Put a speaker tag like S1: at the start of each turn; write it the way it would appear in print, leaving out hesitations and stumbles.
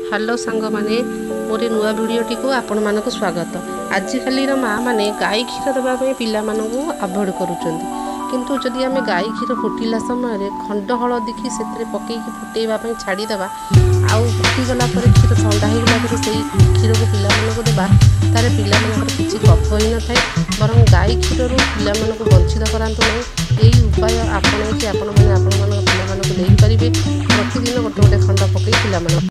S1: Hello सांग माने मोर नुआ भिडियोटी को आपण मानक स्वागत। आजिकल माँ मैंने गाई क्षीर देवाई पिला आभोड करुँच किंतु जदि आम गाई क्षीर फुटिला समय खंड हलदी की से पकईकि फुटेवाई छाड़ीदे आउ फुटीगला क्षीर ठंडा होगला से क्षीर को पिला देवा तार पिला किसी कफ ही न था बर गाई क्षीर पिला वंचित करातु ना यही उपाय आपणईकि आपण मैंने पिला प्रतिदिन गोटे गोटे खंड पकई पिला